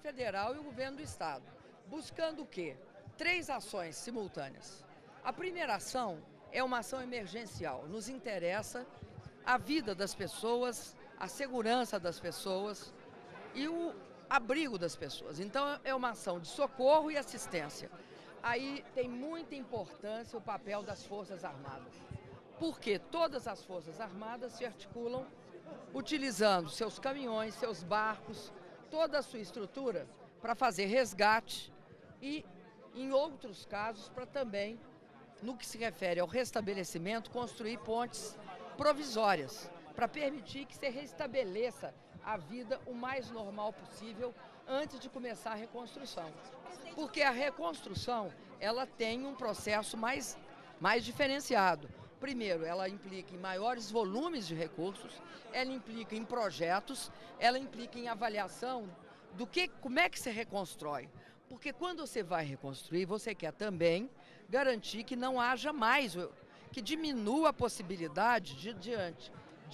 federal e o governo do estado, buscando o quê? 3 ações simultâneas. A primeira ação é uma ação emergencial. Nos interessa a vida das pessoas, a segurança das pessoas e o abrigo das pessoas. Então é uma ação de socorro e assistência. Aí tem muita importância o papel das Forças Armadas, porque todas as Forças Armadas se articulam utilizando seus caminhões, seus barcos, toda a sua estrutura para fazer resgate e, em outros casos, para também, no que se refere ao restabelecimento, construir pontes provisórias para permitir que se restabeleça a vida o mais normal possível antes de começar a reconstrução. Porque a reconstrução, ela tem um processo mais diferenciado. Primeiro, ela implica em maiores volumes de recursos, ela implica em projetos, ela implica em avaliação como é que se reconstrói. Porque quando você vai reconstruir, você quer também garantir que não haja mais, que diminua a possibilidade diante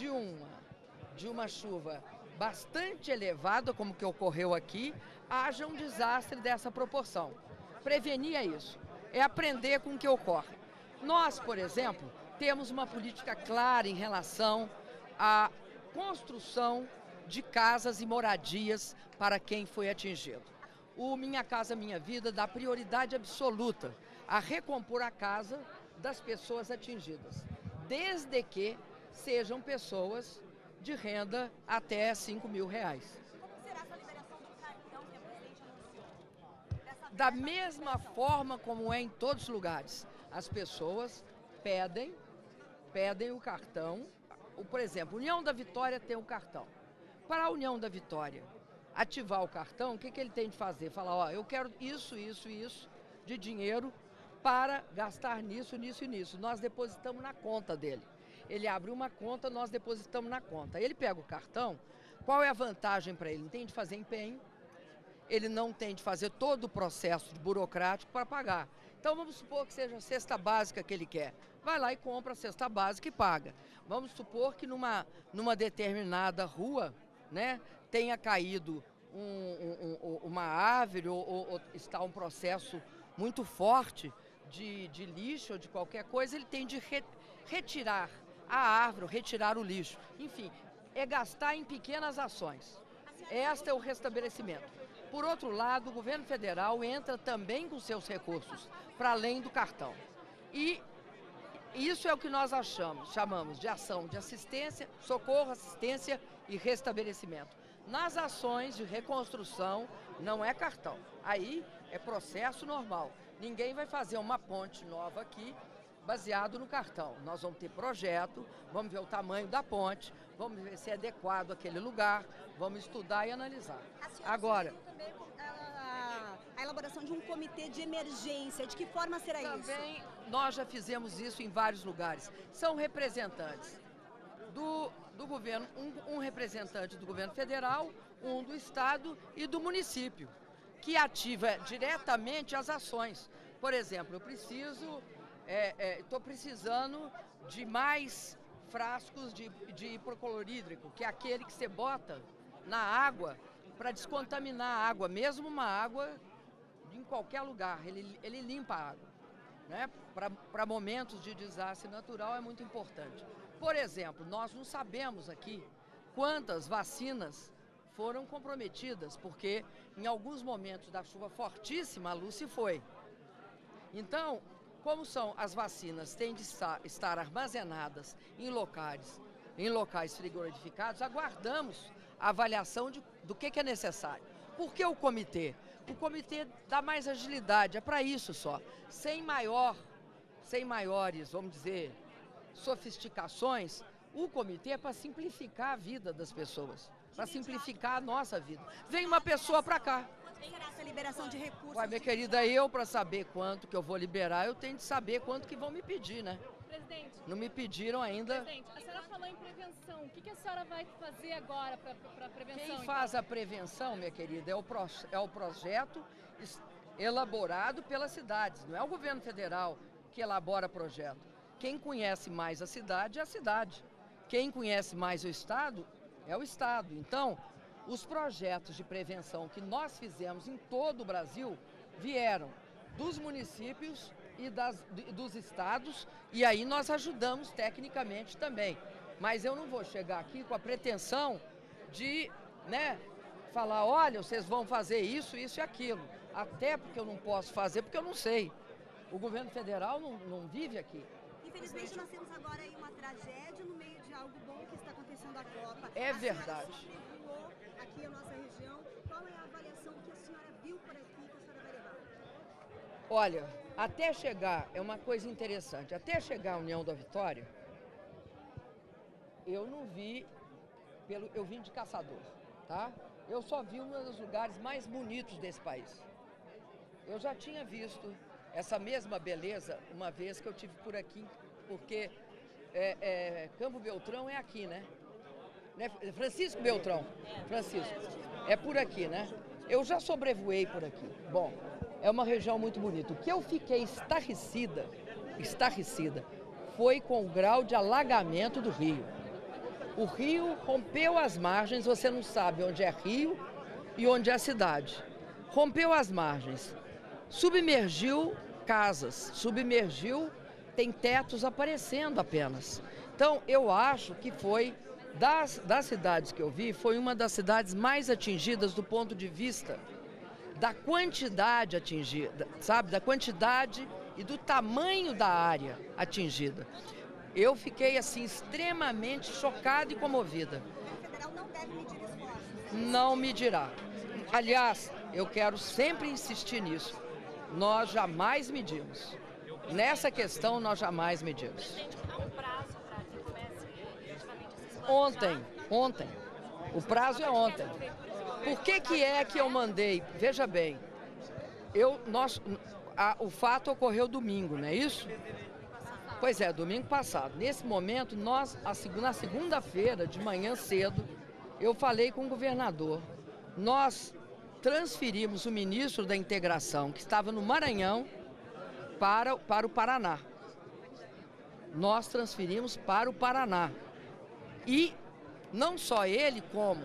de uma chuva bastante elevada, como que ocorreu aqui, haja um desastre dessa proporção. Prevenir é isso, é aprender com o que ocorre. Nós, por exemplo, temos uma política clara em relação à construção de casas e moradias para quem foi atingido. O Minha Casa Minha Vida dá prioridade absoluta a recompor a casa das pessoas atingidas, desde que sejam pessoas de renda até R$5.000. Como será essa liberação do cartão que a presidente anunciou? Da mesma forma como é em todos os lugares. As pessoas pedem o cartão. Por exemplo, União da Vitória tem um cartão. Para a União da Vitória ativar o cartão, o que ele tem de fazer? Falar, ó, eu quero isso de dinheiro para gastar nisso. Nós depositamos na conta dele. Ele abre uma conta, nós depositamos na conta. Ele pega o cartão, qual é a vantagem para ele? Não tem de fazer empenho, ele não tem de fazer todo o processo burocrático para pagar. Então vamos supor que seja a cesta básica que ele quer. Vai lá e compra a cesta básica e paga. Vamos supor que numa determinada rua, né, tenha caído uma árvore ou está um processo muito forte de lixo ou de qualquer coisa, ele tem de retirar a árvore, retirar o lixo. Enfim, é gastar em pequenas ações. Este é o restabelecimento. Por outro lado, o governo federal entra também com seus recursos, para além do cartão. E isso é o que nós chamamos de ação de assistência, socorro, assistência e restabelecimento. Nas ações de reconstrução, não é cartão. Aí é processo normal. Ninguém vai fazer uma ponte nova aqui baseado no cartão. Nós vamos ter projeto, vamos ver o tamanho da ponte, vamos ver se é adequado àquele lugar, vamos estudar e analisar. Agora, também a elaboração de um comitê de emergência, de que forma será isso? Também nós já fizemos isso em vários lugares. São representantes do governo, um representante do governo federal, um do estado e do município, que ativa diretamente as ações. Por exemplo, estou precisando de mais frascos de hipoclorídrico, que é aquele que você bota na água para descontaminar a água, mesmo uma água em qualquer lugar, ele limpa a água, né? Para momentos de desastre natural é muito importante. Por exemplo, nós não sabemos aqui quantas vacinas foram comprometidas, porque em alguns momentos da chuva fortíssima a luz se foi. Então, como são as vacinas, têm de estar armazenadas em locais frigorificados, aguardamos a avaliação do que é necessário. Por que o comitê? O comitê dá mais agilidade, é para isso só. Sem maiores, vamos dizer, sofisticações, o comitê é para simplificar a vida das pessoas, para simplificar a nossa vida. Vem uma pessoa para cá. Quanto será essa liberação de recursos? Ué, minha querida, para saber quanto que eu vou liberar, eu tenho de saber quanto que vão me pedir, né? Presidente. Não me pediram ainda. Presidente, a senhora falou em prevenção. O que a senhora vai fazer agora para a prevenção? Quem faz a prevenção, minha querida, é o projeto elaborado pelas cidades. Não é o governo federal que elabora projeto. Quem conhece mais a cidade é a cidade. Quem conhece mais o estado é o estado. Então, Os projetos de prevenção que nós fizemos em todo o Brasil vieram dos municípios e dos estados, e aí nós ajudamos tecnicamente também. Mas eu não vou chegar aqui com a pretensão de, falar, olha, vocês vão fazer isso, isso e aquilo. Até porque eu não posso fazer, porque eu não sei. O governo federal não vive aqui. Infelizmente nós temos agora aí uma tragédia no meio de algo bom que está acontecendo a Copa. É verdade. Aqui a nossa região, qual é a avaliação que a senhora viu por aqui que a senhora vai levar? Olha, até chegar, é uma coisa interessante, até chegar à União da Vitória, eu não vi, eu vim de Caçador, tá? Eu só vi um dos lugares mais bonitos desse país. Eu já tinha visto essa mesma beleza uma vez que eu tive por aqui, porque Campo Beltrão é aqui, né? Francisco Beltrão, Francisco, é por aqui, né? Eu já sobrevoei por aqui. Bom, é uma região muito bonita. O que eu fiquei estarrecida, foi com o grau de alagamento do rio. O rio rompeu as margens, você não sabe onde é rio e onde é cidade. Rompeu as margens, submergiu casas, tem tetos aparecendo apenas. Então, eu acho que foi, das cidades que eu vi, foi uma das cidades mais atingidas do ponto de vista da quantidade atingida, sabe? Da quantidade e do tamanho da área atingida. Eu fiquei, assim, extremamente chocada e comovida. O federal não deve medir esforços. Não medirá. Aliás, eu quero sempre insistir nisso. Nós jamais medimos. Nessa questão, nós jamais medimos. Ontem. O prazo é ontem. Por que é que eu mandei? Veja bem, o fato ocorreu domingo, não é isso? Pois é, domingo passado. Nesse momento, na segunda-feira, de manhã cedo, eu falei com o governador. Nós transferimos o ministro da Integração, que estava no Maranhão, para o Paraná. Nós transferimos para o Paraná. E não só ele, como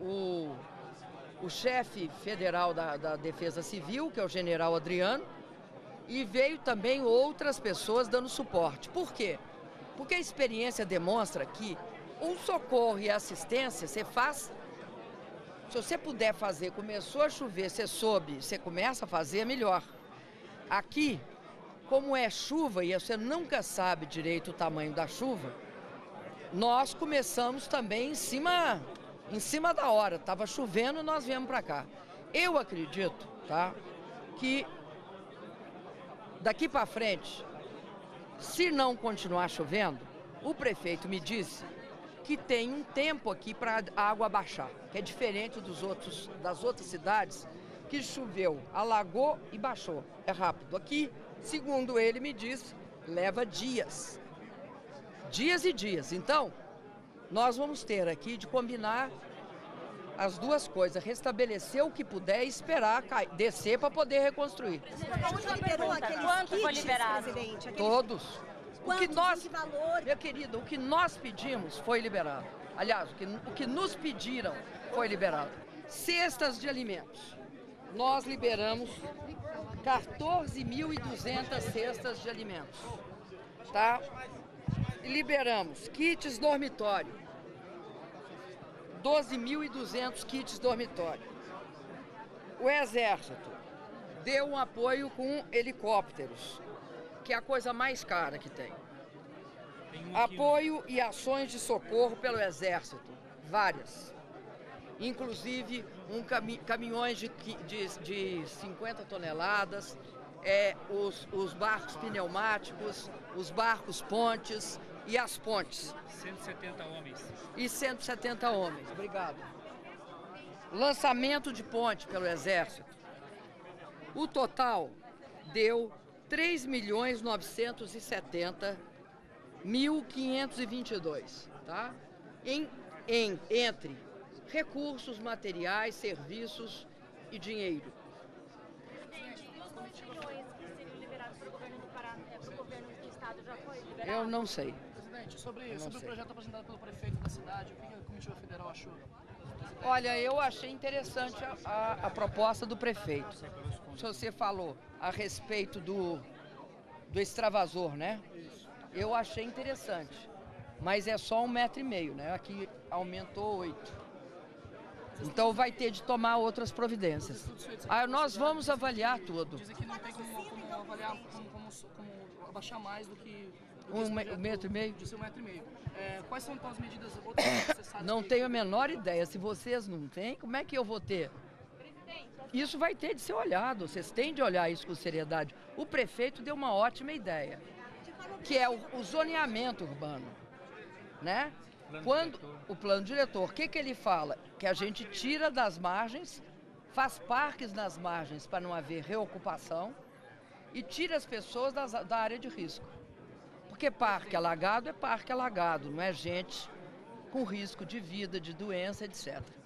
o chefe federal da Defesa Civil, que é o general Adriano, e veio também outras pessoas dando suporte. Por quê? Porque a experiência demonstra que o socorro e a assistência você faz. Se você puder fazer, começou a chover, você começa a fazer, é melhor. Aqui, como é chuva e você nunca sabe direito o tamanho da chuva, nós começamos também em cima da hora. Estava chovendo, nós viemos para cá. Eu acredito, tá, que daqui para frente, se não continuar chovendo, o prefeito me disse que tem um tempo aqui para a água baixar, que é diferente das outras cidades, que choveu, alagou e baixou. É rápido. Aqui, segundo ele me disse, leva dias. Dias e dias. Então, nós vamos ter aqui de combinar as duas coisas, restabelecer o que puder e esperar descer para poder reconstruir. Quanto foi liberado? Todos. Quantos, valor? Meu querido, o que nós pedimos foi liberado. Aliás, o que nos pediram foi liberado. Cestas de alimentos. Nós liberamos 14.200 cestas de alimentos. Tá? E liberamos kits dormitório. 12.200 kits dormitório. O Exército deu um apoio com helicópteros, que é a coisa mais cara que tem. Apoio e ações de socorro pelo Exército, várias. Inclusive caminhões de 50 toneladas, os barcos pneumáticos, os barcos pontes e as pontes. 170 homens. E 170 homens, obrigado. Lançamento de ponte pelo Exército. O total deu 3.970.522, tá? Entre recursos, materiais, serviços e dinheiro. Presidente, e os 2 milhões que seriam liberados pelo governo do Pará, pelo governo do estado, já foi liberado? Eu não sei. Presidente, sobre o projeto apresentado pelo prefeito da cidade, o que a comitiva federal achou? Olha, eu achei interessante a proposta do prefeito. Se você falou a respeito do extravasor, né? Eu achei interessante, mas é só 1,5 metro, né? Aqui aumentou 8. Então vai ter de tomar outras providências. Nós vamos avaliar tudo. Dizem que não tem como avaliar, como abaixar mais do que... 1,5 metro? De ser 1,5 metro. Quais são então as medidas outras necessárias? Não tenho a menor ideia. Se vocês não têm, como é que eu vou ter? Isso vai ter de ser olhado. Vocês têm de olhar isso com seriedade. O prefeito deu uma ótima ideia, que é o zoneamento urbano, né? Quando o plano diretor, o que ele fala? Que a gente tira das margens, faz parques nas margens para não haver reocupação e tira as pessoas da área de risco. Porque parque alagado é parque alagado, não é gente com risco de vida, de doença, etc.